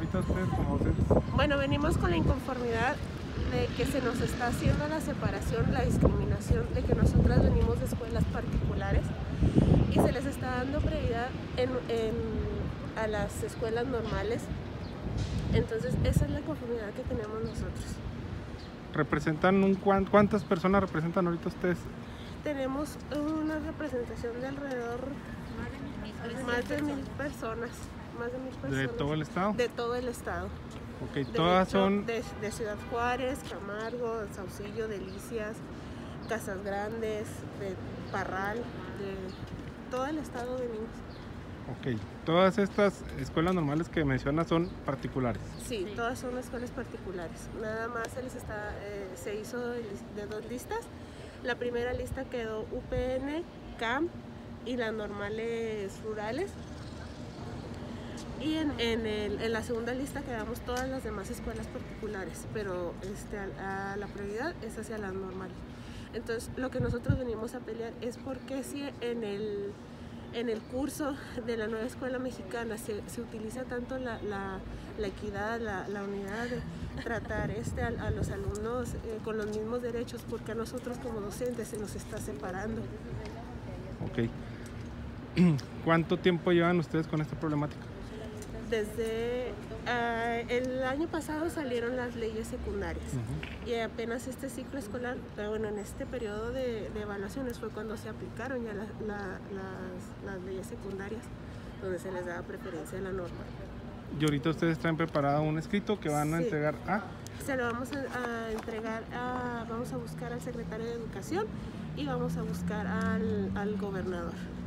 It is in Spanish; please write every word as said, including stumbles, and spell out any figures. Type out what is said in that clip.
ahorita ustedes como docentes? Bueno, venimos con la inconformidad de que se nos está haciendo la separación, la discriminación, de que nosotras venimos de escuelas particulares y se les está dando prioridad en, en, a las escuelas normales. Entonces esa es la inconformidad que tenemos nosotros. ¿Representan un cuántas personas representan ahorita ustedes? Tenemos una representación de alrededor más de mil personas, más de mil personas. ¿De todo el estado? De todo el estado. Ok, De todas hecho, son... De, de Ciudad Juárez, Camargo, Saucillo, Delicias, Casas Grandes, de Parral, de todo el estado venimos. Ok, todas estas escuelas normales que mencionas son particulares. Sí, todas son escuelas particulares. Nada más se les está, eh, se hizo de, de dos listas. La primera lista quedó U P N, C A M y las normales rurales. Y en, en, el, en la segunda lista quedamos todas las demás escuelas particulares, pero este, a, a la prioridad es hacia las normales. Entonces, lo que nosotros venimos a pelear es porque si en el, en el curso de la nueva escuela mexicana se, se utiliza tanto la, la, la equidad, la, la unidad de tratar este, a, a los alumnos eh, con los mismos derechos, porque a nosotros como docentes se nos está separando. Ok. ¿Cuánto tiempo llevan ustedes con esta problemática? Desde uh, el año pasado salieron las leyes secundarias. Uh-huh. Y apenas este ciclo escolar, bueno, en este periodo de, de evaluaciones fue cuando se aplicaron ya la, la, las, las leyes secundarias, donde se les daba preferencia a la norma. ¿Y ahorita ustedes traen preparado un escrito que van a sí. entregar a? Se lo vamos a, a entregar, a, vamos a buscar al secretario de Educación y vamos a buscar al, al gobernador.